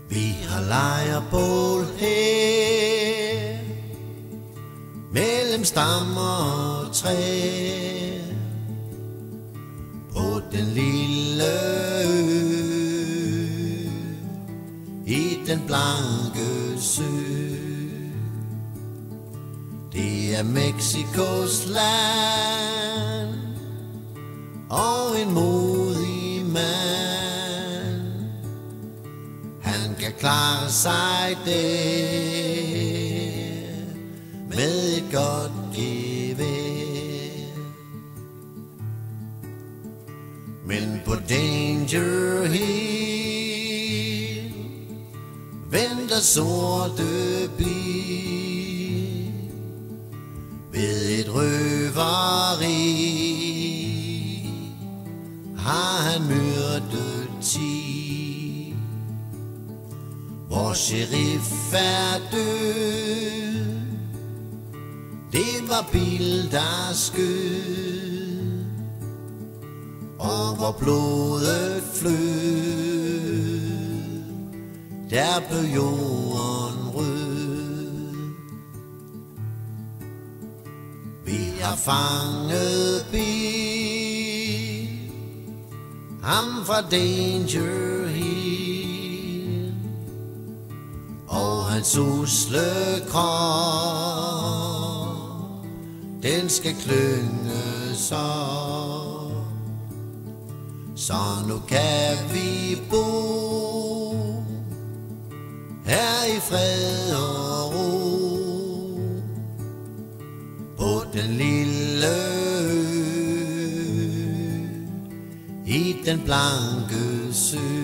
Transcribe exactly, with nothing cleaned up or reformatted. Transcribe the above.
Vi har lejrbål her mellem stammer og træer på den lille ø i den blanke sø. Det er Mexikos land og en modig mand. Han kan klare sig der med et godt gevær. Men på Danger Hill venter sorte bil ved et røveri. Har han myrdet ti, hvor sheriff er død. Det var Bill, der skød, og hvor blodet flød, der blev jorden rød. Vi har fanget Bill, ham fra Danger Hill, og hans usle krop, den skal klynges op. Så nu kan vi bo her i fred og ro på den lille ø i den blanke sø.